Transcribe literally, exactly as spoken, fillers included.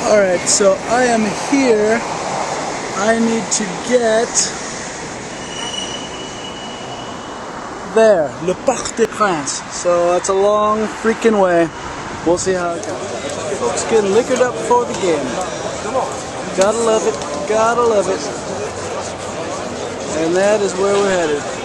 Alright, so I am here. I need to get there, Le Parc des Princes. So that's a long freaking way. We'll see how it goes. Folks getting liquored up for the game. Gotta love it, gotta love it. And that is where we're headed.